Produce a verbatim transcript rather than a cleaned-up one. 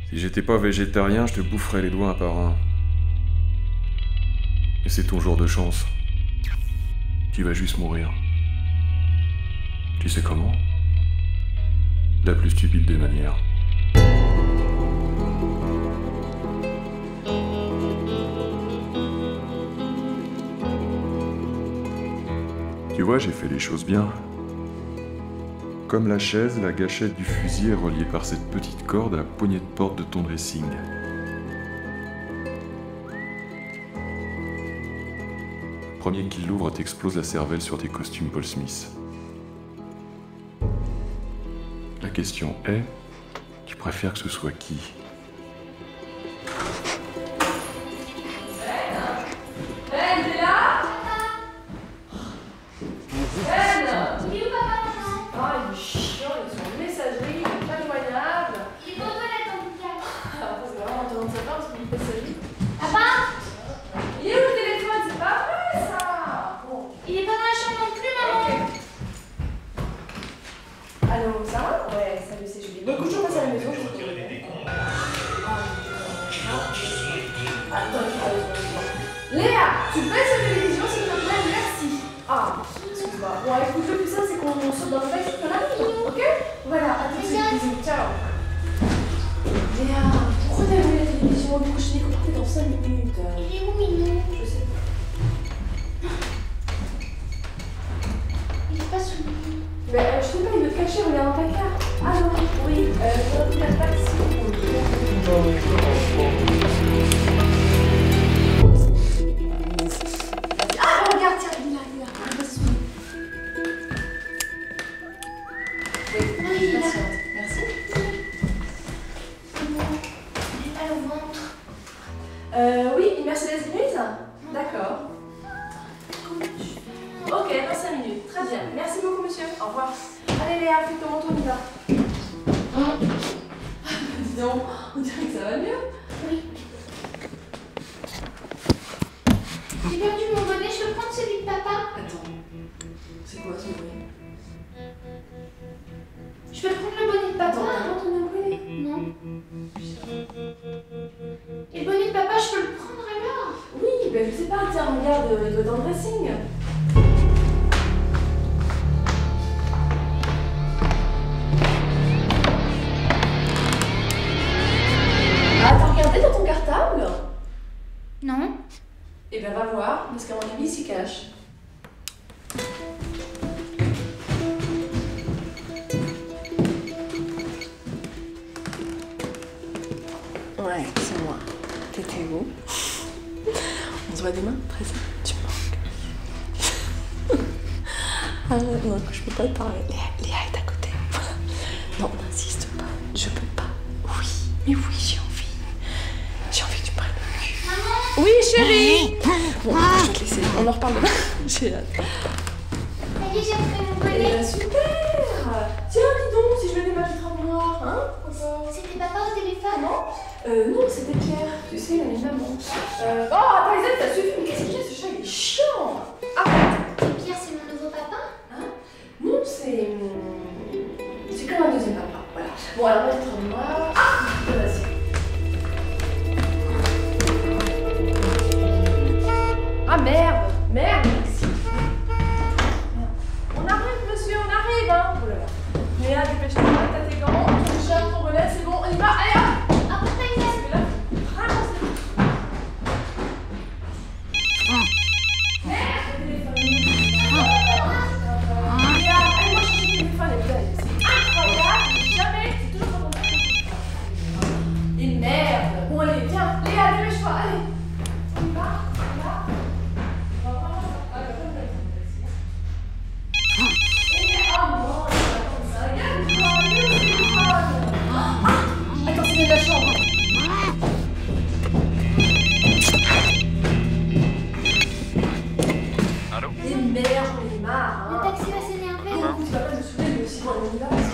Si j'étais pas végétarien, je te boufferais les doigts un par un. Et c'est ton jour de chance. Tu vas juste mourir. Tu sais comment? La plus stupide des manières. Tu vois, j'ai fait les choses bien. Comme la chaise, la gâchette du fusil est reliée par cette petite corde à la poignée de porte de ton dressing. Premier qui l'ouvre t'explose la cervelle sur tes costumes Paul Smith. La question est, tu préfères que ce soit qui? Allô, ça va? Ouais, salut, c'est Julie. Bon, écoute, je passe à la maison. Je vais tirer des décomptes. Léa, tu baisses la télévision s'il te plaît, merci. Ah, excuse-moi. Bon, écoute, le plus simple, c'est qu'on saute dans le bain et qu'on arrive, ok? Voilà, à tout de suite, bisous, ciao. Léa, pourquoi t'as allumé la télévision? Du coup, je t'ai dit qu'on partait dans cinq minutes. Il est où, Minou? Je sais pas. Il est pas sous le lit. Ben, euh, je sais pas, il veut te cacher, regarde dans ta carte. Ah non, oui, euh, je regarde pas ici. Ah, regarde, tiens, il est là, il est là. Il va se souvenir. Oui, Ah, il est là. patiente, merci. Maman, il est mal au ventre. Euh, oui, une Mercedes grise? D'accord. Comment tu fais? Ok, dans cinq minutes. Très bien. Merci beaucoup, monsieur. Au revoir. Allez, Léa, fais ton manteau, on y va. Ah, dis donc, on dirait que ça va mieux. Oui. J'ai perdu mon bonnet, je peux prendre celui de papa? Attends, c'est quoi ce bruit? Je peux prendre le bonnet de Attends, papa? t'as pas entendu un bruit? Non. Et le bonnet de papa, je peux le prendre alors? Oui, ben je sais pas, tiens, regarde, il doit être dans le dressing. Ah, t'as regardé dans ton cartable? Non. Eh ben va voir, parce qu'à mon avis, il s'y cache. Ouais, c'est moi. T'étais où? On se voit demain, très ça. Tu me manques. Ah non, je peux pas te parler. Léa, Léa est à côté. Non, n'insiste pas. Je peux pas. Oui, mais oui, j'ai envie. J'ai envie que tu me prennes le cul. Maman! Oui, chérie! Bon, je vais te laisser. On en reparle demain. J'ai hâte. Ça y est, j'ai pris mon Eh bonnet. ben, super! Tiens, dis donc, si je venais ma petite robe noire, hein? Encore. C'était papa au téléphone? Non? Euh, non, c'était Pierre. Tu sais, il a une maman. Euh... Oh, attends, Isabelle, ça suffit. Mais qu'est-ce qu'il y a, ce chat? Il est chiant! Arrête! Et Pierre, c'est mon nouveau papa? Hein? Non, c'est. C'est comme un deuxième papa. Voilà. Bon, alors, ma petite robe noire. Ah! Vas-y. Ah merde! Merde, Alexis! Merde. On arrive, monsieur, on arrive, hein! Oh là là. Léa, dépêche-toi, t'as tes gants, ton t-shirt, ton bonnet, c'est bon, on y va, allez hop! Ah, papa, il Parce que là, vraiment, c'est bon. Merde, le téléphone! Léa, allez-moi chercher le téléphone, et puis, c'est incroyable, jamais, c'est toujours pas bon. Et merde! Bon, allez, viens, Léa, dépêche-toi, allez! On y va, on y va. Attends, c'est de la chambre. Allô? Et merde, j'en ai marre. Le Hein. taxi va s'énerver. Écoute, tu vas pas me saouler, mais aussi, bon, on y va.